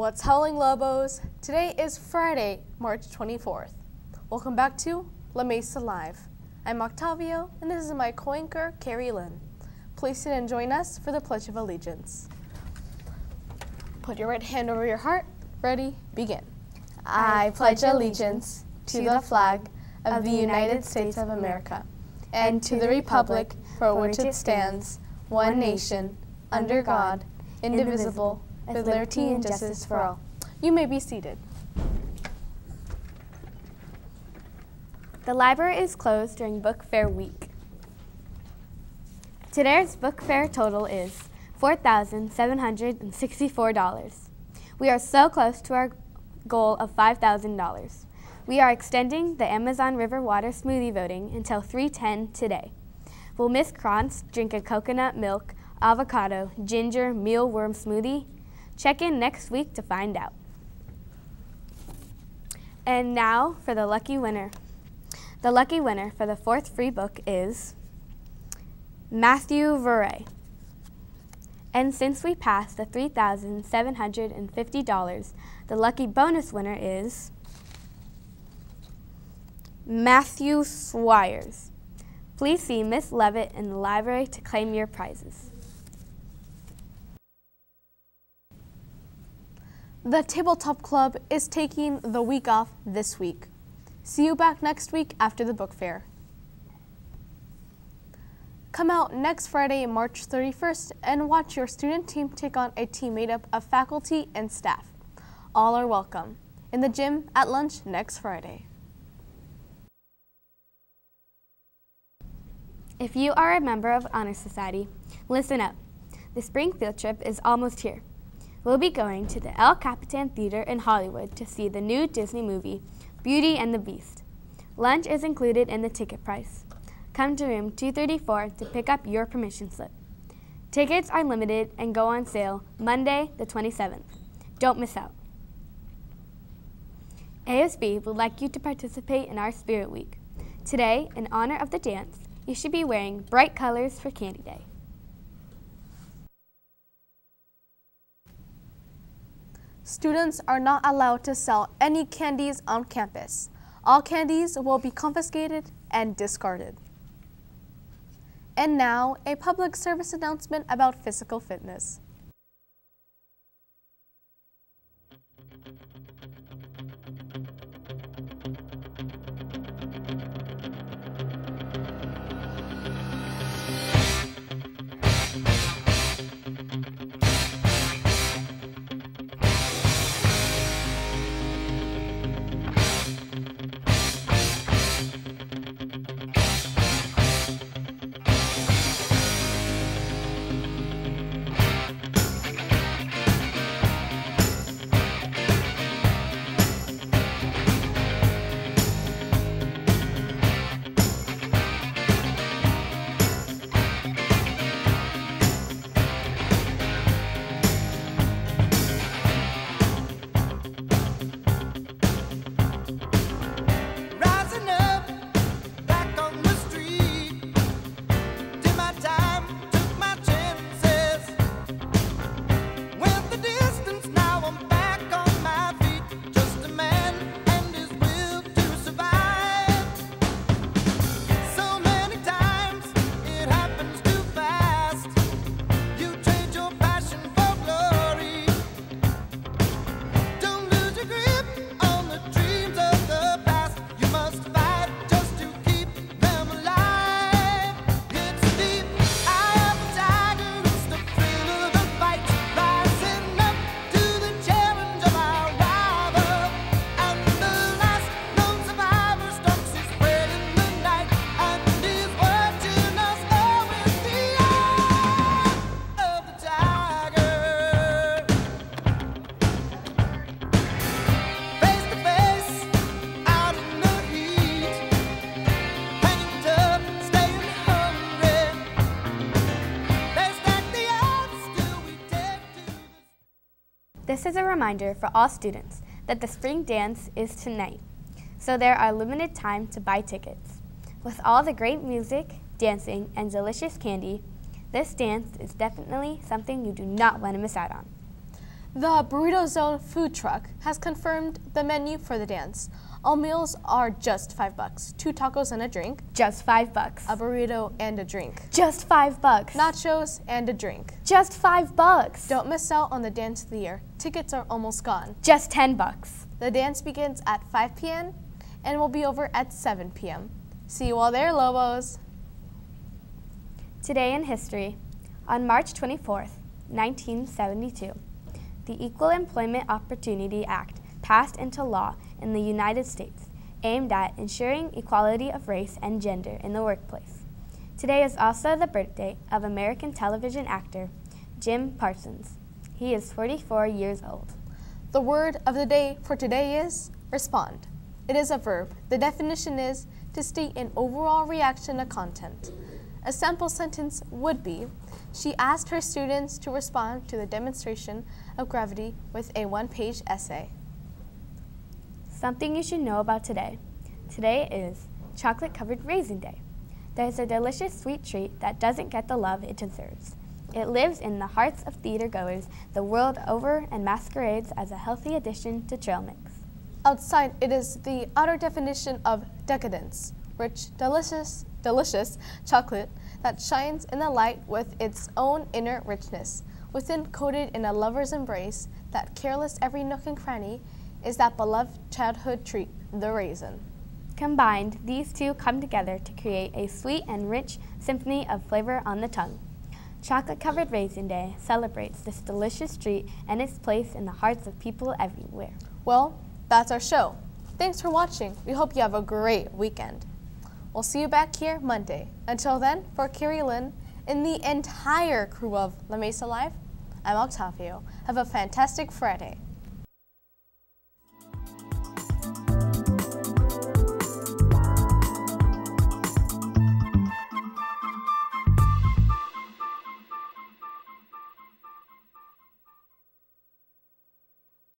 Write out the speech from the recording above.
What's Howling Lobos? Today is Friday, March 24th. Welcome back to La Mesa Live. I'm Octavio, and this is my co-anchor, Carrie Lynn. Please sit and join us for the Pledge of Allegiance. Put your right hand over your heart. Ready? Begin. I pledge allegiance to the flag of the United States of America and to the republic for which it stands, one nation, under God, indivisible, with liberty and justice for all. You may be seated. The library is closed during Book Fair week. Today's Book Fair total is $4,764. We are so close to our goal of $5,000. We are extending the Amazon River water smoothie voting until 3:10 today. Will Miss Krantz drink a coconut milk, avocado, ginger, mealworm smoothie? Check in next week to find out. And now for the lucky winner. The lucky winner for the fourth free book is Matthew Verey. And since we passed the $3,750, the lucky bonus winner is Matthew Swires. Please see Miss Levitt in the library to claim your prizes. The Tabletop Club is taking the week off this week. See you back next week after the book fair. Come out next Friday, March 31st, and watch your student team take on a team made up of faculty and staff. All are welcome in the gym at lunch next Friday. If you are a member of Honor Society, listen up. The spring field trip is almost here. We'll be going to the El Capitan Theater in Hollywood to see the new Disney movie, Beauty and the Beast. Lunch is included in the ticket price. Come to room 234 to pick up your permission slip. Tickets are limited and go on sale Monday, the 27th. Don't miss out. ASB would like you to participate in our Spirit Week. Today, in honor of the dance, you should be wearing bright colors for Candy Day. Students are not allowed to sell any candies on campus. All candies will be confiscated and discarded. And now, a public service announcement about physical fitness. This is a reminder for all students that the spring dance is tonight, so there are limited time to buy tickets. With all the great music, dancing, and delicious candy, this dance is definitely something you do not want to miss out on. The Burrito Zone food truck has confirmed the menu for the dance. All meals are just $5. 2 tacos and a drink. Just $5. A burrito and a drink. Just $5. Nachos and a drink. Just $5. Don't miss out on the dance of the year. Tickets are almost gone. Just $10. The dance begins at 5 p.m. and will be over at 7 p.m. See you all there, Lobos. Today in history, on March 24th, 1972, the Equal Employment Opportunity Act passed into law in the United States, aimed at ensuring equality of race and gender in the workplace. Today is also the birthday of American television actor Jim Parsons. He is 44 years old. The word of the day for today is respond. It is a verb. The definition is to state an overall reaction to content. A sample sentence would be, she asked her students to respond to the demonstration of gravity with a one-page essay. Something you should know about today. Today is Chocolate-Covered Raisin Day. There's a delicious sweet treat that doesn't get the love it deserves. It lives in the hearts of theater-goers the world over and masquerades as a healthy addition to trail mix. Outside, it is the outer definition of decadence, rich, delicious chocolate that shines in the light with its own inner richness. Within, coated in a lover's embrace, that careless every nook and cranny, is that beloved childhood treat, the raisin. Combined, these two come together to create a sweet and rich symphony of flavor on the tongue. Chocolate-Covered Raisin Day celebrates this delicious treat and its place in the hearts of people everywhere. Well, that's our show. Thanks for watching. We hope you have a great weekend. We'll see you back here Monday. Until then, for Carrie Lynn and the entire crew of La Mesa Live, I'm Octavio. Have a fantastic Friday.